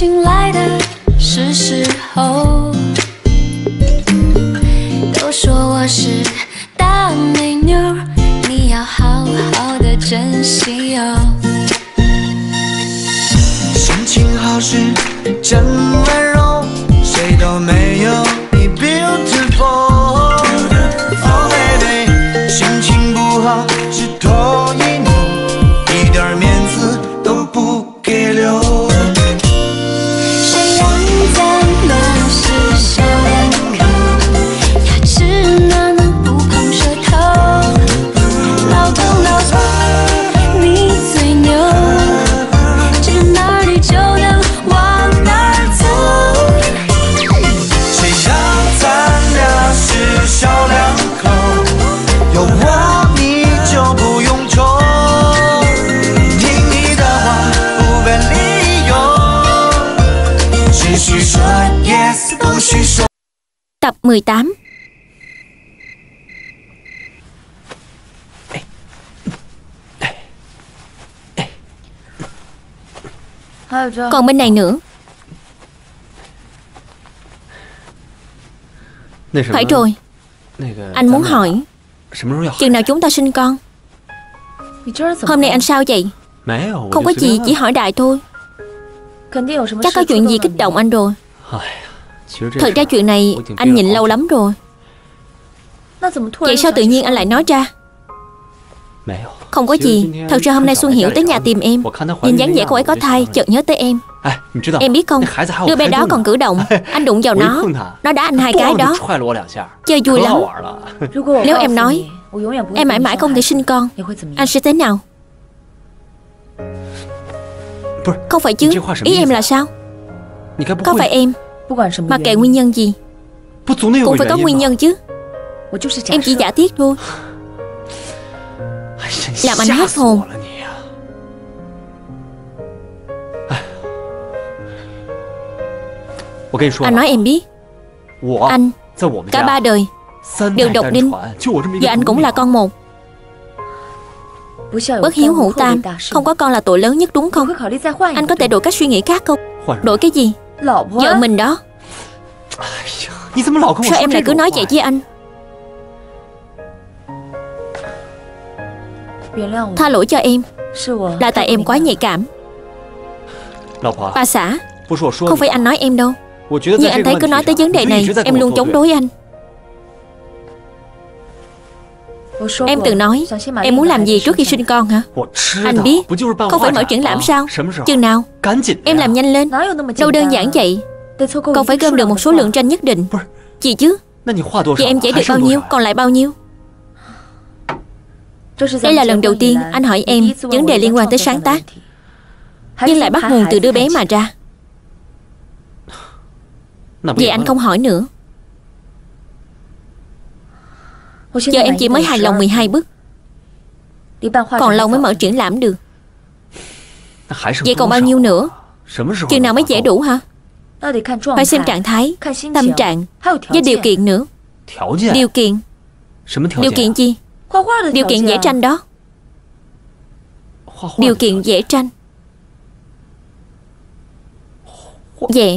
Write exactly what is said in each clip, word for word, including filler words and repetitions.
情来的是时候。都说我是大美妞，你要好好的珍惜哦。 心情好时真温柔，谁都没有你 beautiful。Oh baby， 心情不好是拖一扭，一点面子都不给留。 谁让咱们是小两口，牙齿暖暖不碰舌头。老公老婆，你最牛，指哪里就能往哪儿走。 谁让咱俩是小两口，有我你就不用愁，听你的话不问理由，只需说 yes 不许说。 Tập mười tám. Còn bên này nữa. Phải rồi. Anh muốn hỏi chừng nào chúng ta sinh con? Hôm nay anh sao vậy? Không có gì, chỉ hỏi đại thôi. Chắc có chuyện gì kích động anh rồi. Thật ra chuyện này anh nhịn lâu lắm rồi. Vậy sao tự nhiên anh lại nói ra? Không có gì. Thật ra hôm nay Xuân Hiểu tới nhà tìm em. Nhìn dáng vẻ cô ấy có thai, chợt nhớ tới em. Em biết không, đứa bé đó còn cử động. Anh đụng vào nó, nó đá anh hai cái đó. Chơi vui lắm. Nếu em nói em mãi mãi không thể sinh con, anh sẽ thế nào? Không phải chứ, ý em là sao? Có phải em mặc kệ nguyên nhân gì cũng phải có nguyên nhân chứ. Em chỉ giả thiết thôi. Làm anh hết hồn. Anh nói em biết, anh cả ba đời đều độc đinh, giờ anh cũng là con một. Bất hiếu hữu tam, không có con là tội lớn nhất đúng không? Anh có thể đổi cách suy nghĩ khác không? Đổi cái gì? Vợ mình đó. Sao em lại cứ nói vậy với anh? Tha lỗi cho em, là tại em quá nhạy cảm. Bà xã, không phải anh nói em đâu, nhưng anh thấy cứ nói tới vấn đề này em luôn chống đối anh. Em từng nói em muốn làm gì trước khi sinh con hả? Anh biết, không phải mở triển lãm sao? Chừng nào? Em làm nhanh lên. Đâu đơn giản vậy. Còn phải gom được một số lượng tranh nhất định. Gì chứ? Vậy em vẽ được bao nhiêu, còn lại bao nhiêu? Đây là lần đầu tiên anh hỏi em vấn đề liên quan tới sáng tác, nhưng lại bắt nguồn từ đứa bé mà ra. Vậy anh không hỏi nữa. Giờ em chỉ mới hài lòng mười hai bức, còn lâu mới mở triển lãm được. Vậy còn bao nhiêu nữa? Chừng nào mới vẽ đủ hả? Phải xem trạng thái, tâm trạng với điều kiện nữa. Điều kiện? Điều kiện gì? Điều kiện vẽ tranh đó. Điều kiện vẽ tranh. Vẽ.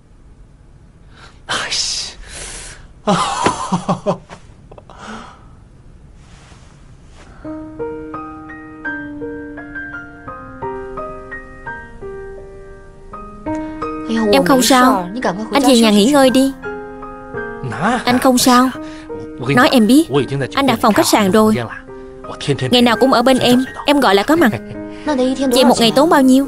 Em không sao, anh về nhà nghỉ ngơi đi. Anh không sao. Nói em biết, anh đặt phòng khách sạn rồi. Ngày nào cũng ở bên em, em gọi là có mặt. Vậy một ngày tốn bao nhiêu?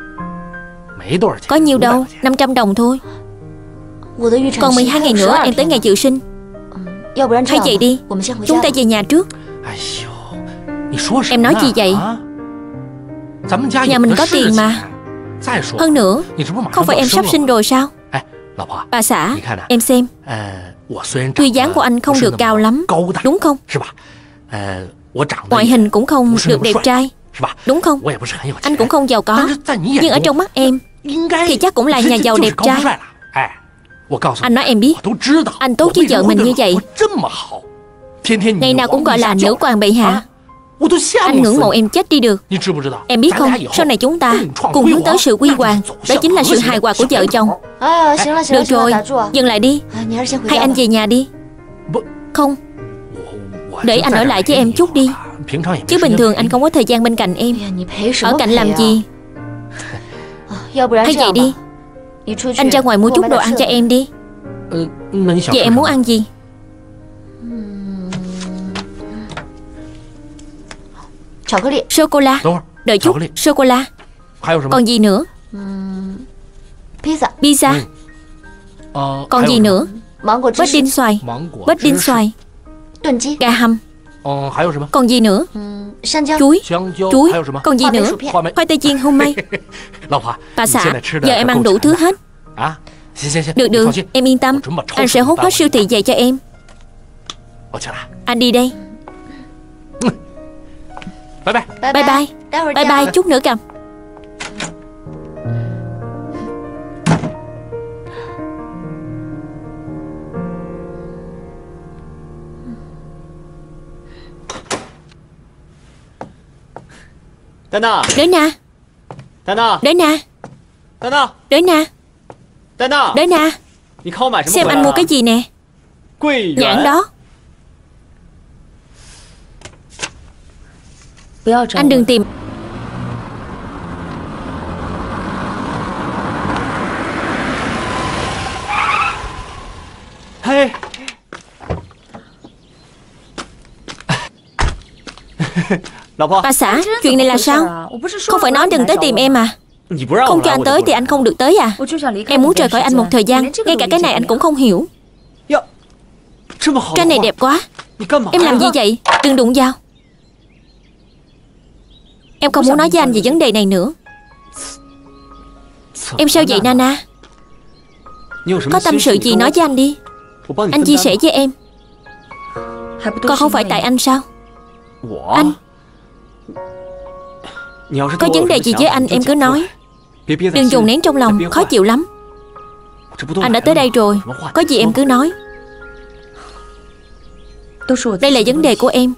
Có nhiêu đâu, năm trăm đồng thôi. Còn mười hai ngày nữa em tới ngày dự sinh. Hay vậy đi, chúng ta về nhà trước. Em nói gì vậy? Nhà mình có tiền mà. Hơn nữa, không phải em sắp sinh rồi sao? Bà xã, em xem. Tuy dáng của anh không được cao lắm, đúng không? Ngoại hình cũng không được đẹp trai, đúng không? Anh cũng không giàu có, nhưng ở trong mắt em thì chắc cũng là nhà giàu đẹp trai. Anh nói em biết, anh tốt với vợ mình như vậy, ngày nào cũng gọi là nữ hoàng bệ hạ. Anh ngưỡng mộ em chết đi được. Em biết không, sau này chúng ta cùng hướng tới sự quy hoàng. Đó chính là sự hài hòa của vợ chồng. Được rồi, dừng lại đi. Hay anh về nhà đi. Không, để anh ở lại với em chút đi. Chứ bình thường anh không có thời gian bên cạnh em. Ở cạnh làm gì? Hay vậy đi, anh ra ngoài mua chút đồ ăn cho em đi. Vậy em muốn ăn gì? Sô-cô-la. Đợi chút, sô-cô-la. Còn gì nữa? Pizza. Còn gì nữa? Bết đinh xoài. Bết đinh xoài. Gà hầm. Còn gì nữa? Chuối. Chuối. Còn gì nữa? Khoai tây chiên hôm nay. Bà xã, giờ em ăn đủ thứ hết. Được được, em yên tâm. Anh sẽ hốt hết siêu thị về cho em. Anh đi đây. Bye bye. Bye bye, chút nữa cầm. Đến na. Đến na. Đến na. Đến na. Xem anh mua cái gì nè. Nhãn đó. Anh đừng tìm. Hey. Bà xã, chuyện này là sao? Không phải nói đừng tới tìm em à? Không cho anh tới thì anh không được tới à? Em muốn rời khỏi anh một thời gian. Ngay cả cái này anh cũng không hiểu. Tranh này đẹp quá. Em làm gì vậy? Đừng đụng vào. Em không muốn nói với anh về vấn đề này nữa. Em sao vậy Nana? Có tâm sự gì nói với anh đi. Anh chia sẻ với em. Còn không phải tại anh sao? Anh có vấn đề gì với anh em cứ nói. Đừng dồn nén trong lòng, khó chịu lắm. Anh đã tới đây rồi, có gì em cứ nói. Đây là vấn đề của em.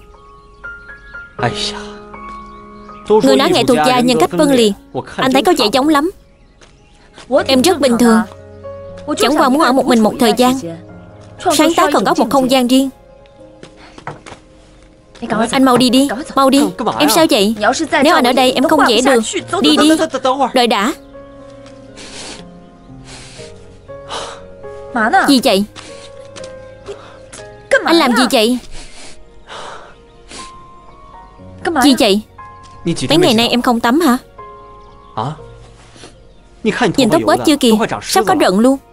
Người nói nghệ thuật gia nhân cách phân liệt. Anh thấy có vẻ giống lắm. Em rất bình thường. Chẳng qua muốn ở một mình một thời gian. Sáng tác còn có một không gian riêng. Anh mau đi đi, mau đi. Em sao vậy? Nếu anh ở đây em không vẽ được. Đi đi. Đợi đã. Gì vậy? Anh làm gì vậy? Gì vậy? Mấy ngày nay em không tắm hả? Nhìn tóc bết chưa kìa, sắp có rận luôn.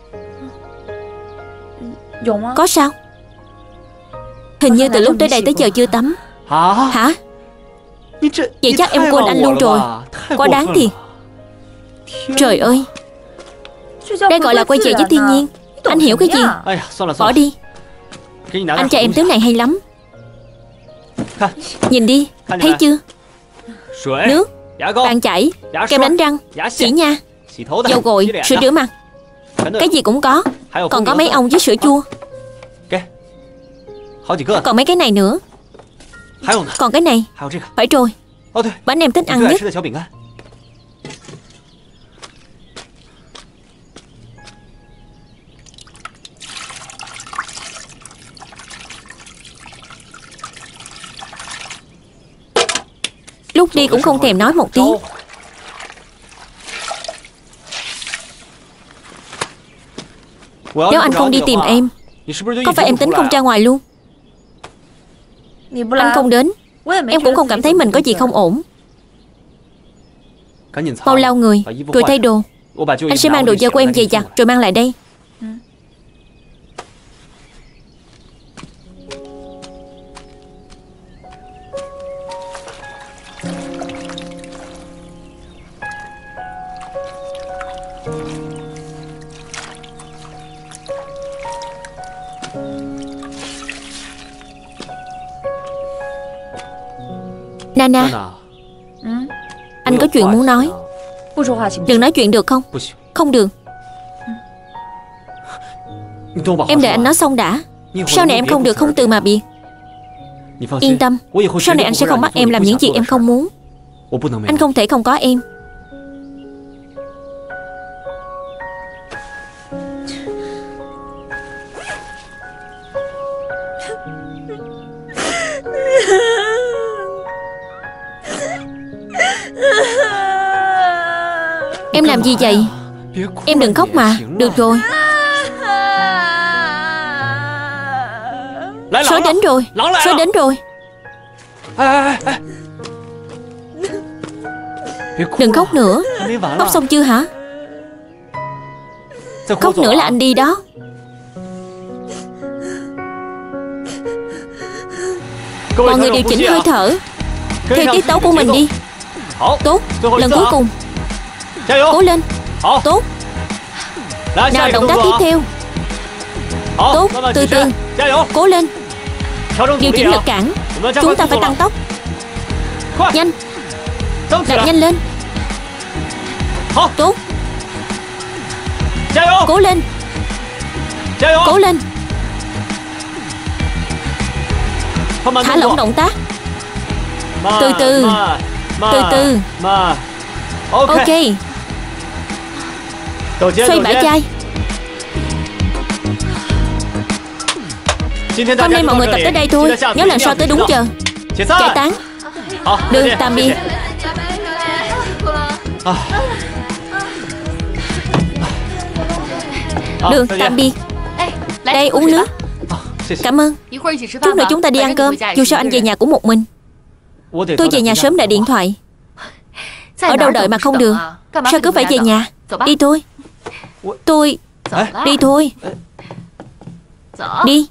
Có sao? Hình như từ lúc tới đây tới giờ chưa tắm. Hả? Vậy chắc em quên anh luôn rồi. Quá đáng thiệt. Trời ơi, đây gọi là quay về với thiên nhiên. Anh hiểu cái gì? Bỏ đi. Anh cho em thứ này hay lắm. Nhìn đi, thấy chưa? Nước, bàn chải, kem đánh răng, chỉ nha, dầu gội, sữa rửa mặt. Cái gì cũng có. Còn có mấy ông với sữa chua. Còn mấy cái này nữa. Còn cái này. Phải rồi, bánh em thích ăn nhất. Lúc đi cũng không thèm nói một tiếng. Nếu anh không đi tìm em, có phải em tính không ra ngoài luôn? Anh không đến, em cũng không cảm thấy mình có gì không ổn. Mau lau người, rồi thay đồ. Anh sẽ mang đồ dơ của em về giặt, rồi mang lại đây. Nana, anh có chuyện muốn nói. Đừng nói chuyện được không? Không được. Em đợi anh nói xong đã. Sau này em không được không từ mà biệt. Yên tâm, sau này anh sẽ không bắt em làm những gì em không muốn. Anh không thể không có em. Em làm gì vậy? Em đừng khóc mà. Được rồi. Sói đến rồi. Sói đến rồi. Đừng khóc nữa. Khóc xong chưa hả? Khóc nữa là anh đi đó. Mọi người điều chỉnh hơi thở theo tiết tấu của mình đi. Tốt. Lần cuối cùng. Cố lên. Tốt. Nào, động tác tiếp theo. Tốt. Từ từ. Cố lên. Điều chỉnh lực cản. Chúng ta phải tăng tốc. Nhanh. Đạp nhanh lên. Tốt. Cố lên. Cố lên. Thả lỏng động tác. Từ từ. Từ từ. Ok. Xoay bả chai. Hôm nay mọi người tập tới đây thôi. Nhớ lần sau tới đúng giờ. Giải tán. Được, tạm biệt. Được, tạm biệt. Đây, uống nước. Cảm ơn. Chút nữa chúng ta đi ăn cơm. Dù sao anh về nhà cũng một mình. Tôi về nhà sớm đợi điện thoại. Ở đâu đợi mà không được. Sao cứ phải về nhà? Đi thôi. Tôi... Đi thôi. Đi.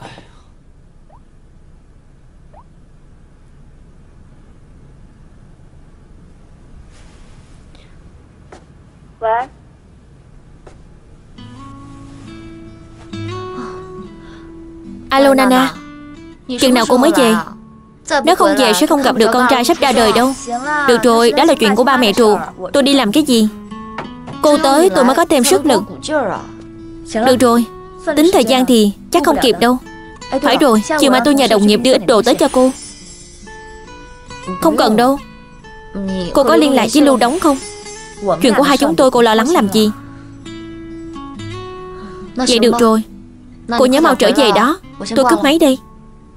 Alo Nana. Chừng nào cô mới về? Nếu không về sẽ không gặp được con trai sắp ra đời đâu. Được rồi, đó là chuyện của ba mẹ ruột. Tôi đi làm cái gì? Cô tới tôi mới có thêm sức lực. Được rồi, tính thời gian thì chắc không kịp đâu. Phải rồi, chiều mai tôi nhờ đồng nghiệp đưa ít đồ tới cho cô. Không cần đâu. Cô có liên lạc với Lưu Đống không? Chuyện của hai chúng tôi cô lo lắng làm gì? Vậy được rồi. Cô nhớ mau trở về đó. Tôi cúp máy đây.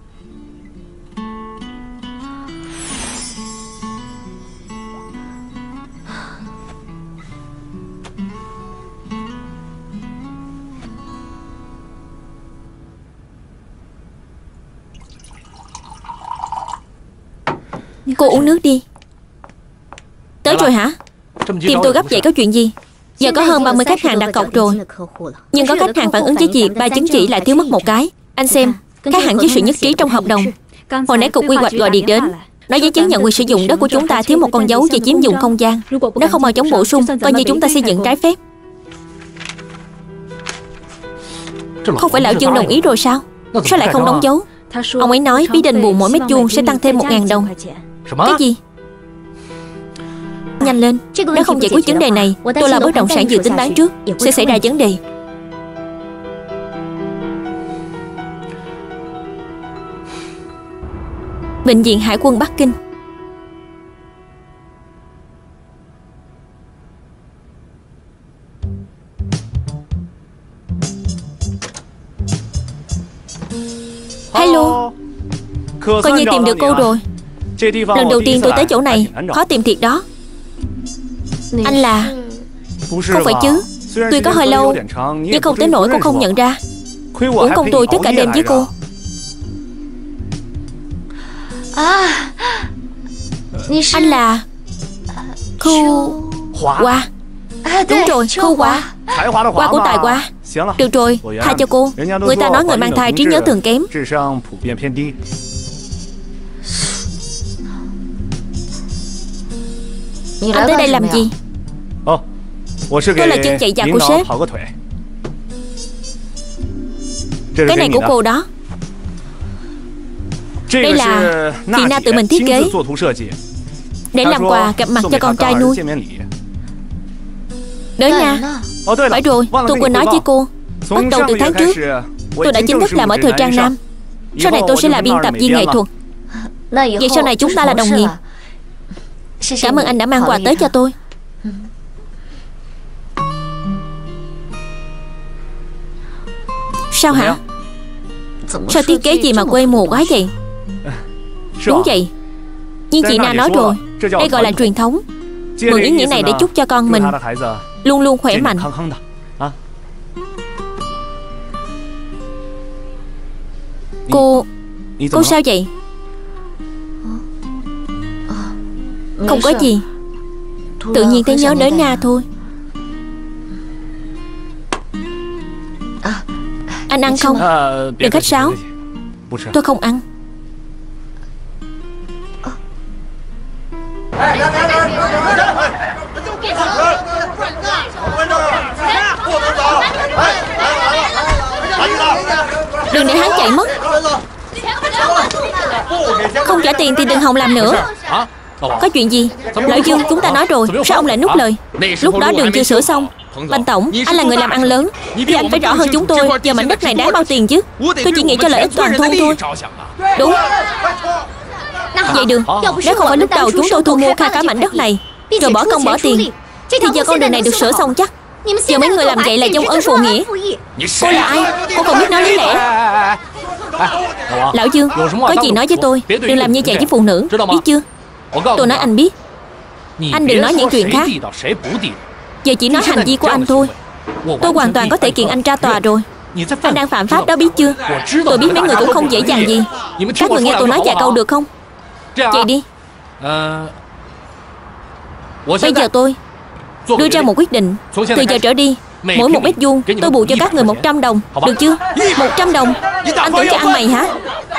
Cô uống nước đi. Tới rồi hả? Tìm tôi gấp vậy có chuyện gì? Giờ có hơn ba mươi khách hàng đặt cọc rồi. Nhưng có khách hàng phản ứng với việc ba chứng chỉ lại thiếu mất một cái. Anh xem, khác hẳn với sự nhất trí trong hợp đồng. Hồi nãy cục quy hoạch gọi điện đến, nói giấy chứng nhận quyền sử dụng đất của chúng ta thiếu một con dấu về chiếm dụng không gian. Nếu không mau chóng bổ sung, coi như chúng ta xây dựng trái phép. Không phải lão Dương đồng ý rồi sao? Sao lại không đóng dấu? Ông ấy nói phí đền bù mỗi mét vuông sẽ tăng thêm một ngàn đồng. Cái gì? Nhanh lên. Nếu không giải quyết vấn đề này, tôi là bất động sản dự tính bán trước sẽ xảy ra vấn đề. Bệnh viện Hải quân Bắc Kinh. Hello. Coi như tìm được cô rồi. Lần đầu tiên tôi tới chỗ này, khó tìm thiệt đó. Anh là... Không phải chứ. Tuy có hơi lâu, nhưng không tới nỗi cô không nhận ra. Uổng công tôi thức cả đêm với cô. Anh là... Khu... Hoa. Đúng rồi, Khu Hoa. Hoa của Tài Hoa. Được rồi, tha cho cô. Người ta nói người mang thai trí nhớ thường kém. Anh tới đây làm gì? Tôi là chân chạy giặc của sếp. Cái này của cô đó. Đây là chị Na tự mình thiết kế để làm quà gặp mặt cho con trai nuôi. Đấy nha. Phải rồi, tôi quên nói với cô. Bắt đầu từ tháng trước, tôi đã chính thức làm ở thời trang Nam. Sau này tôi sẽ là biên tập viên nghệ thuật. Vậy sau này chúng ta là đồng nghiệp. Cảm ơn anh đã mang quà tới cho tôi. Sao hả? Sao thiết kế gì mà quê mùa quá vậy? Đúng vậy. Nhưng chị Na nói rồi, đây gọi là truyền thống. Mượn ý nghĩa này để chúc cho con mình luôn luôn khỏe mạnh. Cô... Cô sao vậy? Không có gì. Tự nhiên thấy nhớ đến Na thôi. Anh ăn không? Đừng khách sáo. Tôi không ăn. Đừng để hắn chạy mất. Không trả tiền thì đừng hòng làm nữa. Có chuyện gì? Lão Dương, chúng ta nói rồi, sao ông lại nuốt lời? Lúc đó đường chưa sửa xong. Bành tổng, anh là người làm ăn lớn thì anh phải rõ hơn chúng tôi. Giờ mảnh đất này đáng bao tiền chứ? Tôi chỉ nghĩ cho lợi ích toàn thôn thôi. Đúng. Vậy được. Nếu không phải lúc đầu chúng tôi thu mua kha cả mảnh đất này rồi bỏ công bỏ tiền thì giờ con đường này được sửa xong chắc. Giờ mấy người làm vậy là dông ơn phụ nghĩa. Cô là ai? Cô còn biết nói lý lẽ. Lão Dương, có gì nói với tôi. Đừng làm như vậy với phụ nữ, biết chưa? Tôi nói anh biết. Anh đừng nói những chuyện khác. Giờ chỉ nói hành vi của anh thôi. Tôi hoàn toàn có thể kiện anh ra tòa rồi. Anh đang phạm pháp đó, biết chưa? Tôi biết mấy người cũng không dễ dàng gì. Các người nghe tôi nói vài câu được không? Vậy đi. Bây giờ tôi đưa ra một quyết định. Từ giờ trở đi, mỗi một mét vuông tôi bù cho các người một trăm đồng. Được chưa? Một trăm đồng. Anh tưởng cho ăn mày hả?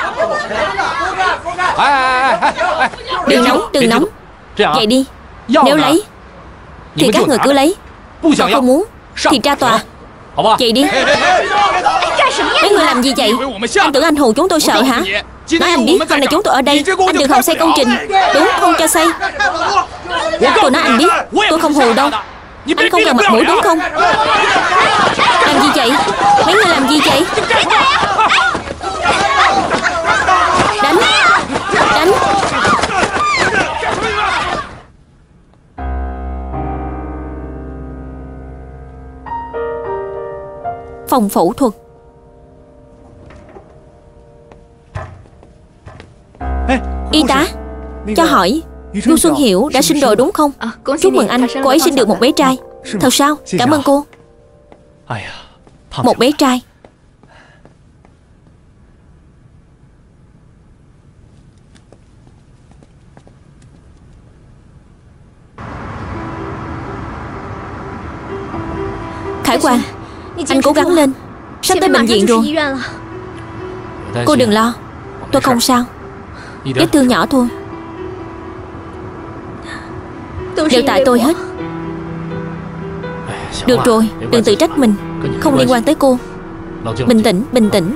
Đừng nóng, đừng nóng. Vậy đi. Nếu lấy thì các người cứ lấy, còn không muốn thì ra tòa. Vậy đi. Mấy người làm gì vậy? Anh tưởng anh hù chúng tôi sợ hả? Nói anh biết hôm nay chúng tôi ở đây, anh đừng hòng xây công trình. Đúng, không cho xây. Tôi nói anh biết, tôi không hù đâu. Anh không cần mặt mũi đúng không? Làm gì vậy? Mấy người làm gì vậy? Đánh. Đánh. Phòng phẫu thuật. Y tá, cho hỏi Du Xuân Hiểu đã sinh rồi đúng không? Chúc mừng anh, cô ấy sinh được một bé trai. Thật sao? Cảm ơn cô. Một bé trai. Khải Quan, anh cố gắng lên. Sắp tới bệnh viện rồi. Cô đừng lo, tôi không sao. Vết thương nhỏ thôi. Đều tại tôi hết. Được rồi, đừng tự trách mình. Không liên quan tới cô. Bình tĩnh, bình tĩnh.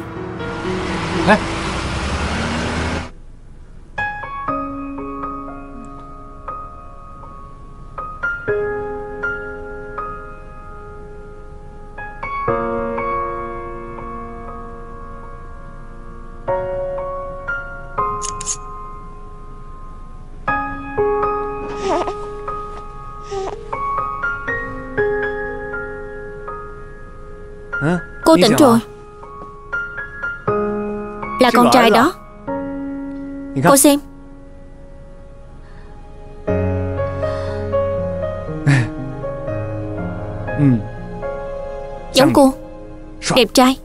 Cô tỉnh rồi. Là con trai đó. Cô xem. Giống cô. Đẹp trai.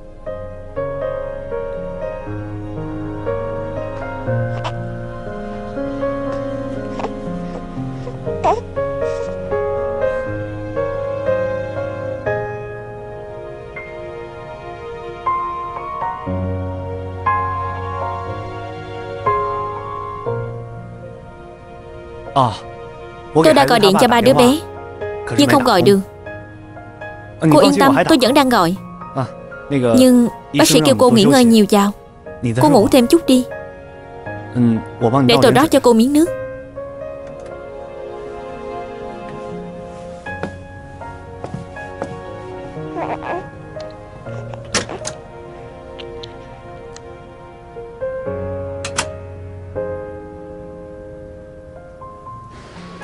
Tôi đã gọi điện cho ba đứa bé nhưng không gọi được. Cô yên tâm, tôi vẫn đang gọi. Nhưng bác sĩ kêu cô nghỉ ngơi nhiều vào. Cô ngủ thêm chút đi. Để tôi rót cho cô miếng nước.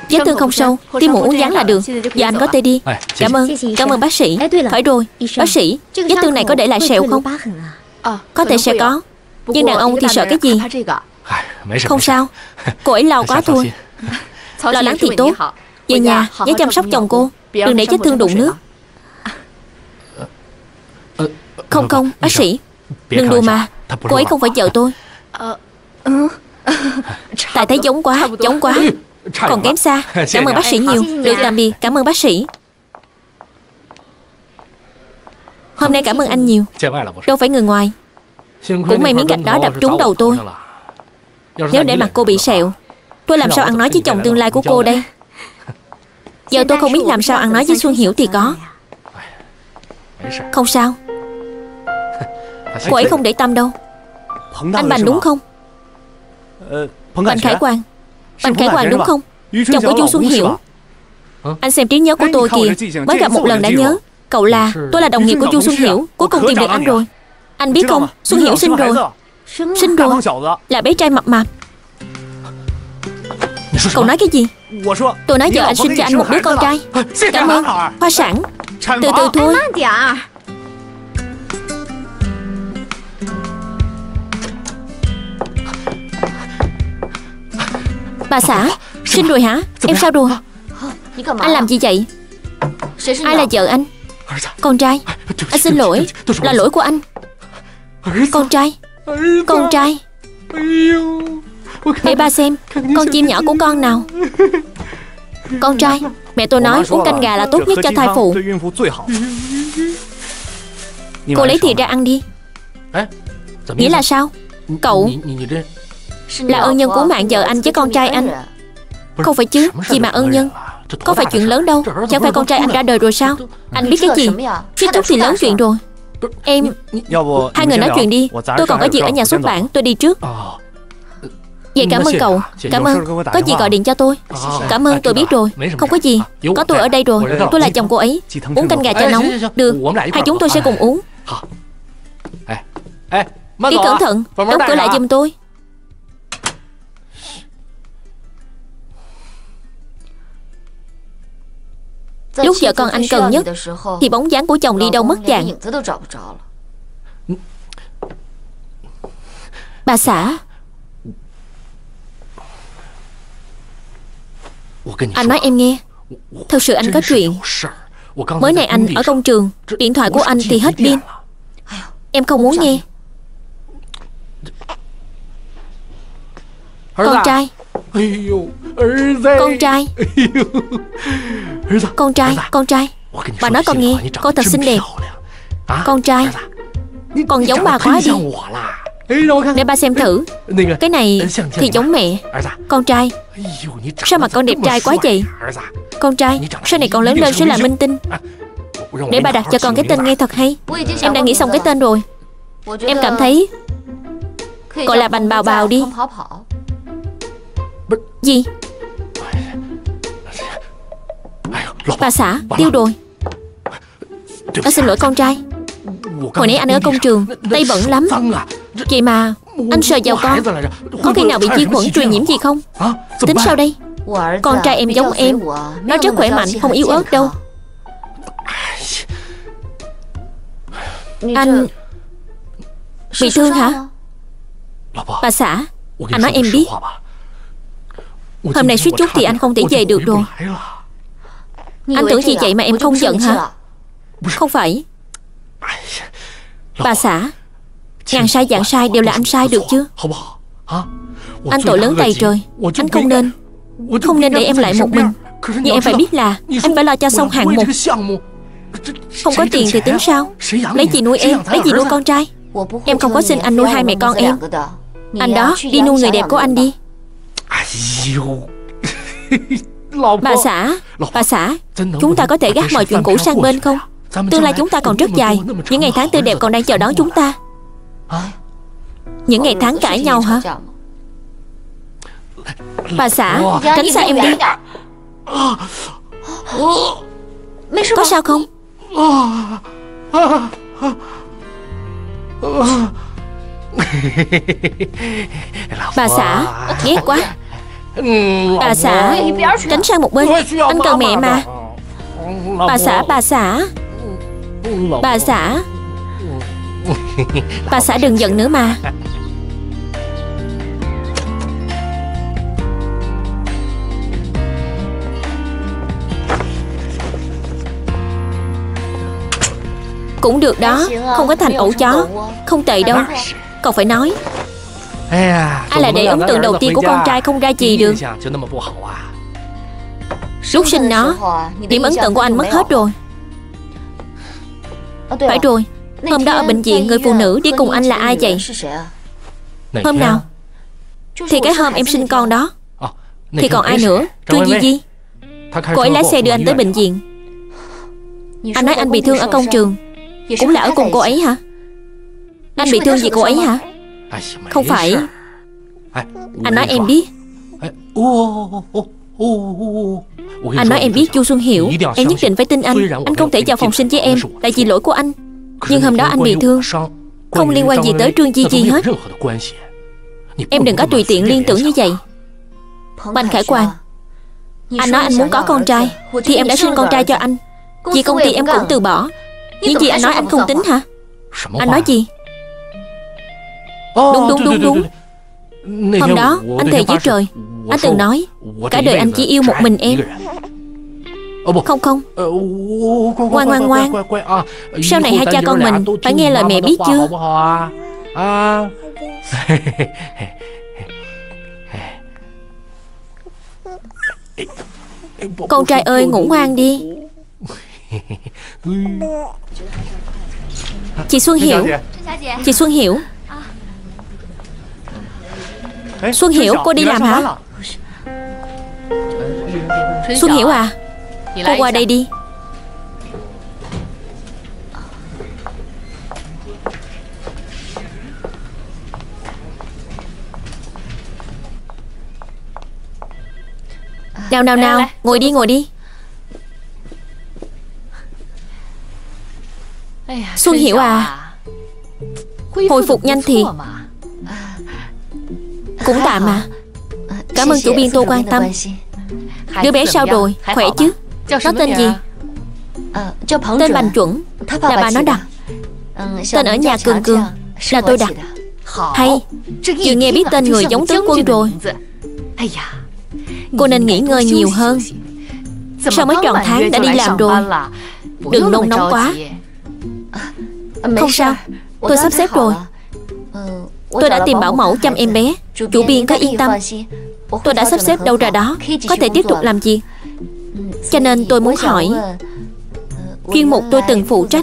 Vết thương không sâu, tiêm mũi uống dán là được. Giờ anh có thể đi. Cảm ơn, cảm ơn bác sĩ. Phải rồi, bác sĩ, vết thương này có để lại sẹo không? Có thể sẽ có. Nhưng đàn ông thì sợ cái gì? Không sao, cô ấy lo quá thôi. Lo lắng thì tốt. Về nhà, nhớ chăm sóc chồng cô. Đừng để vết thương đụng nước. Không không, bác sĩ, đừng đùa mà. Cô ấy không phải vợ tôi. Tại thấy giống quá, giống quá. Còn kém xa. Cảm ơn bác sĩ nhiều. Được, tạm biệt, cảm ơn bác sĩ. Hôm nay cảm ơn anh nhiều. Đâu phải người ngoài. Cũng may miếng gạch đó đập trúng đầu tôi. Nếu để mặt cô bị sẹo, tôi làm sao ăn nói với chồng tương lai của cô đây? Giờ tôi không biết làm sao ăn nói với Xuân Hiểu thì có. Không sao. Cô ấy không để tâm đâu. Anh Bành đúng không? Bành Khải Quang. Bành Khải Quang đúng không? Chồng của Du Xuân Hiểu. Anh xem trí nhớ của tôi kìa. Mới gặp một lần đã nhớ. Cậu là, tôi là đồng nghiệp của Du Xuân Hiểu. Cuối cùng tìm được anh rồi. Anh biết không, Xuân Hiểu sinh rồi. Sinh rồi. Là bé trai mập mạp. Cậu nói cái gì? Tôi nói giờ anh sinh cho anh một đứa con trai. Cảm ơn. Khoa sản. Từ từ thôi. Bà xã, sinh rồi hả? Em sao rồi? Anh làm gì vậy? Ai là vợ anh? Con trai. Anh xin lỗi. Là lỗi của anh. Con trai. Con trai. Để ba xem con chim nhỏ của con nào. Con trai. Mẹ tôi nói uống canh gà là tốt nhất cho thai phụ. Cô lấy thìa ra ăn đi. Nghĩa là sao? Cậu là ân nhân cứu mạng vợ anh với con trai anh. Không phải chứ, gì mà ân nhân. Có phải chuyện lớn đâu. Chẳng phải con trai anh ra đời rồi sao? Anh biết cái gì? Suýt chút thì lớn chuyện rồi. Em. Hai người nói chuyện đi. Tôi còn có việc ở nhà xuất bản. Tôi đi trước. Vậy cảm ơn cậu. Cảm ơn. Có gì gọi điện cho tôi. Cảm ơn, tôi biết rồi. Không có gì. Có tôi ở đây rồi. Tôi là chồng cô ấy. Uống canh gà cho nóng. Được. Hai chúng tôi sẽ cùng uống. Đi cẩn thận. Đóng cửa lại giùm tôi. Lúc vợ con anh cần nhất thì bóng dáng của chồng đi đâu mất dạng. Bà xã, anh nói em nghe. Thật sự anh có chuyện. Mới này anh ở công trường, điện thoại của anh thì hết pin. Em không muốn nghe. Con trai. Con trai. Con trai, con trai. Bà nói con nghe, con thật xinh đẹp. Con trai. Con giống bà quá đi. Để ba xem thử. Cái này thì giống mẹ. Con trai. Sao mà con đẹp trai quá vậy? Con trai, sau này con lớn lên sẽ là minh tinh. Để bà đặt cho con cái tên nghe thật hay. Em đã nghĩ xong cái tên rồi. Em cảm thấy gọi là Bành Bào Bào đi. Gì? Bà xã, tiêu rồi. Anh xin lỗi con trai. Hồi nãy anh ở công trường, tay bẩn lắm. Vậy mà anh sờ vào con. Có khi nào bị vi khuẩn truyền nhiễm gì không? Tính sao đây? Con trai em giống em. Nó rất khỏe mạnh, không yếu ớt đâu. Anh bị thương hả? Bà xã, anh nói em biết. Hôm nay suýt chút thì anh không thể về được rồi. Anh tưởng gì vậy mà em không giận hả? Không phải. Bà xã, ngàn sai vạn sai đều là anh sai được chứ. Anh tội lớn tày trời. Anh không nên Không nên để em lại một mình. Nhưng em phải biết là anh phải lo cho xong hạng mục. Không có tiền thì tính sao? Lấy gì nuôi em, lấy gì nuôi con trai? Em không có xin anh nuôi hai mẹ con em. Anh đó, đi nuôi người đẹp của anh đi. Bà xã, bà xã, chúng ta có thể gác mọi chuyện cũ sang bên không? Tương lai chúng ta còn rất dài. Những ngày tháng tươi đẹp còn đang chờ đón chúng ta. Những ngày tháng cãi nhau hả? Bà xã, tránh xa em đi. Có sao không? Bà xã, ghét quá. Bà xã, tránh sang một bên. Anh cần mẹ mà. Bà xã, bà xã. Bà xã. Bà xã đừng giận nữa mà. Cũng được đó, không có thành ổ chó. Không tệ đâu. Cậu phải nói. Ai là để ấn tượng đầu tiên của con trai không ra gì được. Lúc sinh nó, điểm ấn tượng của anh mất hết rồi. Phải rồi, hôm đó ở bệnh viện người phụ nữ đi cùng anh là ai vậy? Hôm nào? Thì cái hôm em sinh con đó. Thì còn ai nữa? Trương Di Di. Cô ấy lái xe đưa anh tới bệnh viện. Anh nói anh bị thương ở công trường. Cũng là ở cùng cô ấy hả? Anh bị thương vì cô ấy hả? Không phải. Anh nói em biết. Anh nói em biết Chu Xuân Hiểu. Em nhất định phải tin anh. Anh không thể vào phòng sinh với em tại vì lỗi của anh. Nhưng hôm đó anh bị thương, không liên quan gì tới Trương Di Di hết. Em đừng có tùy tiện liên tưởng như vậy. Bành Khải Quang, anh nói anh muốn có con trai thì em đã sinh con trai cho anh. Vì công ty em cũng từ bỏ. Những gì anh nói anh không tính hả? Anh nói gì? Đúng đúng đúng đúng. Hôm đó anh thề với trời, anh từng nói cả đời anh chỉ yêu một mình em. Không không. Ngoan ngoan ngoan. Sau này hai cha con mình phải nghe lời mẹ biết chưa? Con trai ơi ngủ ngoan đi. Chị Xuân Hiểu. Chị Xuân Hiểu. Xuân Hiểu, cô đi làm hả? Xuân Hiểu à, cô qua đây đi. Nào nào nào, ngồi đi ngồi đi. Xuân Hiểu à, hồi phục nhanh thì cũng tạm mà. Cảm ơn chủ biên Tô quan tâm. Đứa bé sao rồi, khỏe chứ? Nó tên gì? Tên Bành Chuẩn, là bà nó đặt. Tên ở nhà Cường Cường, là tôi đặt. Hay, chị nghe biết tên người giống tướng quân rồi. Cô nên nghỉ ngơi nhiều hơn. Sao mới tròn tháng đã đi làm rồi? Đừng nôn nóng quá. Không sao, tôi sắp xếp rồi. Tôi đã tìm bảo mẫu chăm em bé. Chủ biên có yên tâm. Tôi đã sắp xếp đâu ra đó, có thể tiếp tục làm việc. Cho nên tôi muốn hỏi chuyên mục tôi từng phụ trách.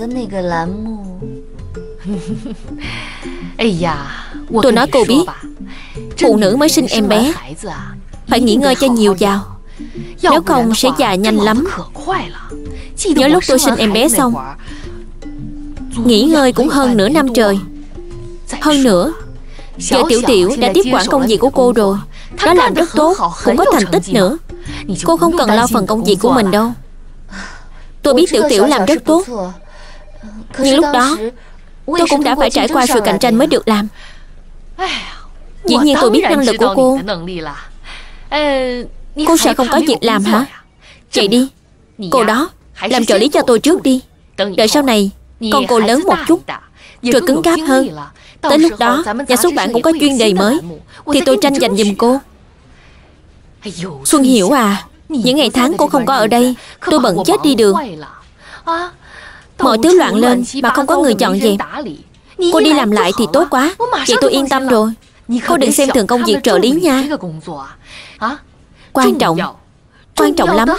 Tôi nói cô biết, phụ nữ mới sinh em bé phải nghỉ ngơi cho nhiều vào, nếu không sẽ già nhanh lắm. Nhớ lúc tôi sinh em bé xong, nghỉ ngơi cũng hơn nửa năm trời. Hơn nữa, giờ Tiểu Tiểu đã tiếp quản công việc của cô rồi. Nó làm rất tốt, cũng có thành tích nữa. Cô không cần lo phần công việc của mình đâu. Tôi biết Tiểu Tiểu làm rất tốt, nhưng lúc đó tôi cũng đã phải trải qua sự cạnh tranh mới được làm. Dĩ nhiên tôi biết năng lực của cô. Cô sợ không có việc làm hả? Vậy đi, cô đó làm trợ lý cho tôi trước đi. Đợi sau này con cô lớn một chút, rồi cứng cáp hơn, tới lúc đó nhà xuất bản cũng có chuyên đề mới, thì tôi tranh giành giùm cô. Xuân Hiểu à, những ngày tháng cô không có ở đây, tôi bận chết đi được. Mọi thứ loạn lên mà không có người chọn dẹp. Cô đi làm lại thì tốt quá. Vậy tôi yên tâm rồi. Cô đừng xem thường công việc trợ lý nha. Quan trọng, quan trọng lắm.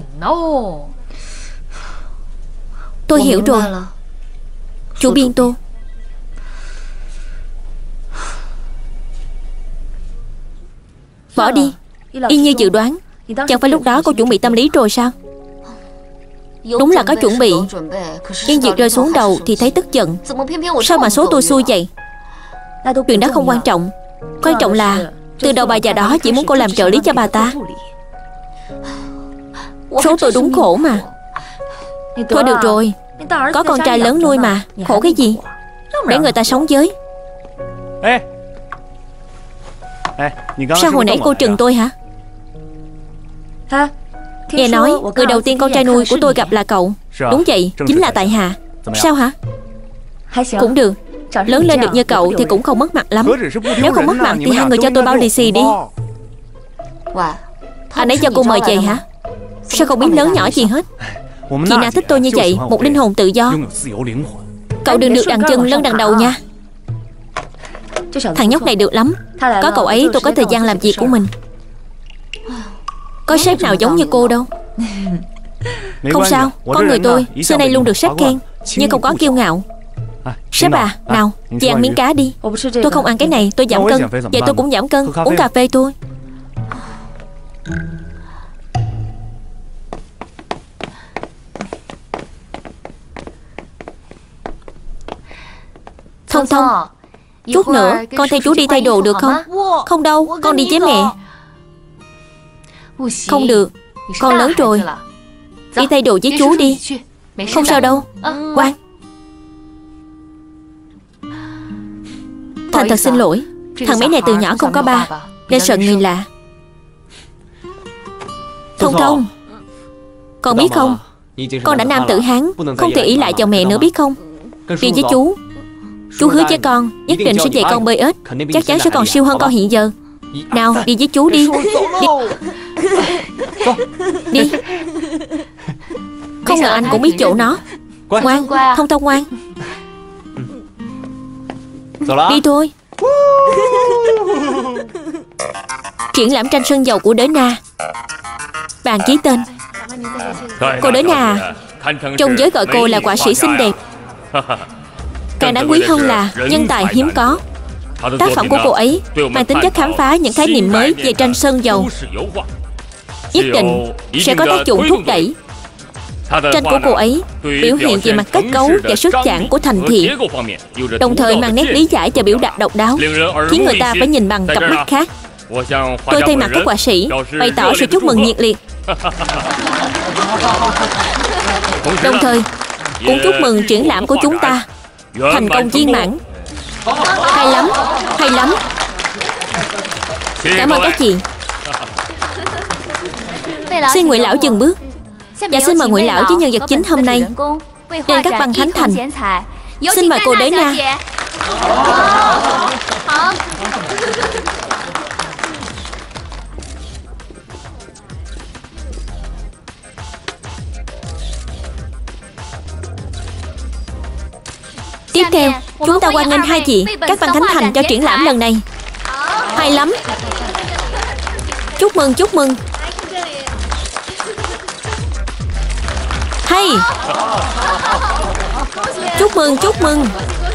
Tôi hiểu rồi. Chủ biên Tô, bỏ đi. Y như dự đoán. Chẳng phải lúc đó cô chuẩn bị tâm lý rồi sao? Đúng là có chuẩn bị, nhưng việc rơi xuống đầu thì thấy tức giận. Sao mà số tôi xui vậy? Chuyện đó không quan trọng. Quan trọng là từ đầu bà già đó chỉ muốn cô làm trợ lý cho bà ta. Số tôi đúng khổ mà. Thôi được rồi, có con trai lớn nuôi mà, khổ cái gì? Để người ta sống với. Sao hồi nãy cô trừng tôi hả? Nghe nói người đầu tiên con trai nuôi của tôi gặp là cậu. Đúng vậy, chính là Tại Hà. Sao hả? Cũng được. Lớn lên được như cậu thì cũng không mất mặt lắm. Nếu không mất mặt thì hai người cho tôi bao lì xì đi. Anh ấy cho cô mời vậy hả? Sao không biết lớn nhỏ gì hết? Chị Na thích tôi như vậy, một linh hồn tự do. Cậu đừng được đằng chân lân đằng đầu nha. Thằng nhóc này được lắm. Có cậu ấy tôi có thời gian làm việc của mình. Có sếp nào giống như cô đâu. Không sao, con người tôi xưa nay luôn được sếp khen, nhưng không có kiêu ngạo. Sếp à, nào, chị ăn miếng cá đi. Tôi không ăn cái này, tôi giảm cân. Vậy tôi cũng giảm cân, uống cà phê thôi. Thông Thông, chút nữa con theo chú đi thay đồ được không? Không đâu, con đi với mẹ. Không được, con lớn rồi. Đi thay đồ với chú đi. Không sao đâu. Ngoan. Thành thật xin lỗi, thằng bé này từ nhỏ không có ba, nên sợ người lạ. Thông Thông, con biết không, con đã nam tử Hán, không thể ỷ lại chồng mẹ nữa biết không? Đi với chú. Chú hứa với con nhất định sẽ dạy con bơi ếch, chắc chắn sẽ còn siêu hơn con hiện giờ. Nào, đi với chú đi. Đi. Đi. Không ngờ anh cũng biết chỗ nó. Ngoan, Thông Thông ngoan. Đi thôi. Triển lãm tranh sơn dầu của Đới Na. Bàn ký tên. Cô Đới Na à, trong giới gọi cô là họa sĩ xinh đẹp. Càng đáng quý hơn là nhân tài hiếm có. Tác phẩm của cô ấy mang tính chất khám phá những khái niệm mới về tranh sơn dầu, nhất định sẽ có tác dụng thúc đẩy. Tranh của cô ấy biểu hiện về mặt kết cấu và sức chạm của thành thị, đồng thời mang nét lý giải và biểu đạt độc đáo, khiến người ta phải nhìn bằng cặp mắt khác. Tôi thay mặt các họa sĩ bày tỏ sự chúc mừng nhiệt liệt, đồng thời cũng chúc mừng triển lãm của chúng ta thành công viên mãn. Hay lắm, hay lắm. Cảm ơn các chị. Xin Ngụy lão dừng bước và xin mời Ngụy lão với nhân vật chính hôm nay trên các băng khánh thành. Xin mời cô Đới Na. Tiếp theo, chúng ta hoan nghênh hai chị các băng khánh thành cho triển lãm lần này. Hay lắm. Chúc mừng, chúc mừng. Hay. Chúc mừng, chúc mừng.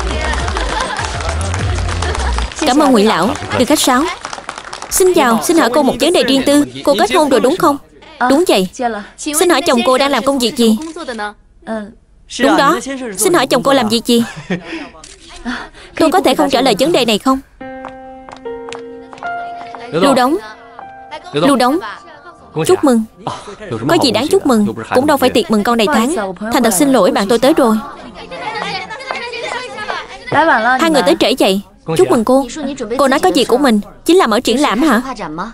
Cảm ơn Ngụy lão, được khách sáo. Xin chào, xin hỏi cô một vấn đề riêng tư. Cô kết hôn rồi đúng không? Đúng vậy. Xin hỏi chồng cô đang làm công việc gì? Đúng đó. Xin hỏi chồng cô làm việc gì? Tôi có thể không trả lời vấn đề này không? Lưu Đống. Lưu Đống, chúc mừng. Có gì đáng chúc mừng, cũng đâu phải tiệc mừng con đầy tháng. Thành thật xin lỗi, bạn tôi tới rồi. Hai người tới trễ vậy. Chúc mừng cô. Cô nói có việc của mình chính là mở triển lãm hả?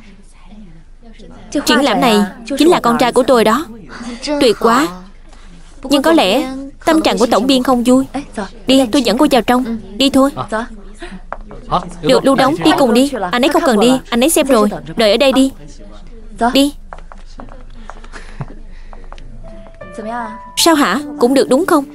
Triển lãm này chính là con trai của tôi đó. Tuyệt quá. Nhưng có lẽ tâm trạng của tổng biên không vui. Đi, tôi dẫn cô vào trong. Đi thôi. Được, Lưu Đống, đi cùng đi. Anh ấy không cần đi, anh ấy xem rồi. Đợi ở đây đi. Đi. Sao hả? Cũng được đúng không?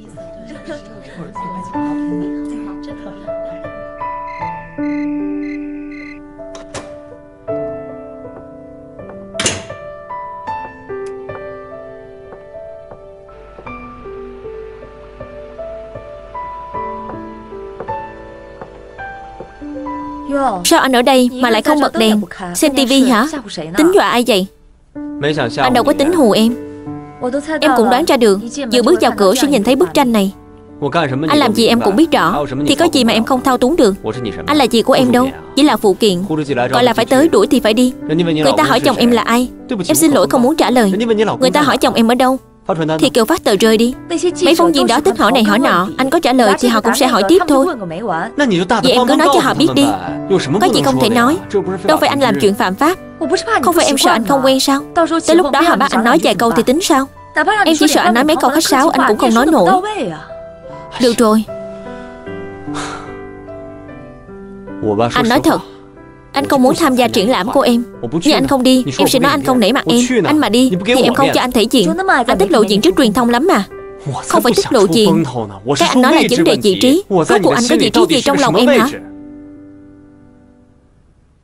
Sao anh ở đây mà lại không bật đèn? Xem tivi hả? Tính dọa ai vậy? Anh đâu có tính hù em. Em cũng đoán ra được, vừa bước vào cửa sẽ nhìn thấy bức tranh này. Anh làm gì em cũng biết rõ, thì có gì mà em không thao túng được. Anh là gì của em đâu, chỉ là phụ kiện. Gọi là phải tới, đuổi thì phải đi. Người ta hỏi chồng em là ai, em xin lỗi không muốn trả lời. Người ta hỏi chồng em ở đâu, Thì Kiều phát tờ rơi đi. Mấy phóng viên đó thích hỏi này hỏi nọ, anh có trả lời thì họ cũng sẽ hỏi tiếp thôi. Vậy em cứ nói cho họ biết đi. Có gì không thể nói. Đâu phải anh làm chuyện phạm pháp. Không phải em sợ anh không quen sao? Tới lúc đó họ bắt anh nói vài câu thì tính sao? Em chỉ sợ anh nói mấy câu khách sáo anh cũng không nói nổi. Được rồi. Anh nói thật, anh không muốn tham gia triển lãm của em. Nhưng anh không đi, em sẽ nói anh không nể mặt em. Anh mà đi thì em không cho anh thể diện. Anh thích lộ diện trước truyền thông lắm mà. Không phải thích lộ diện. Cái anh nói là vấn đề vị trí. Rốt cuộc anh có vị trí gì trong lòng em hả?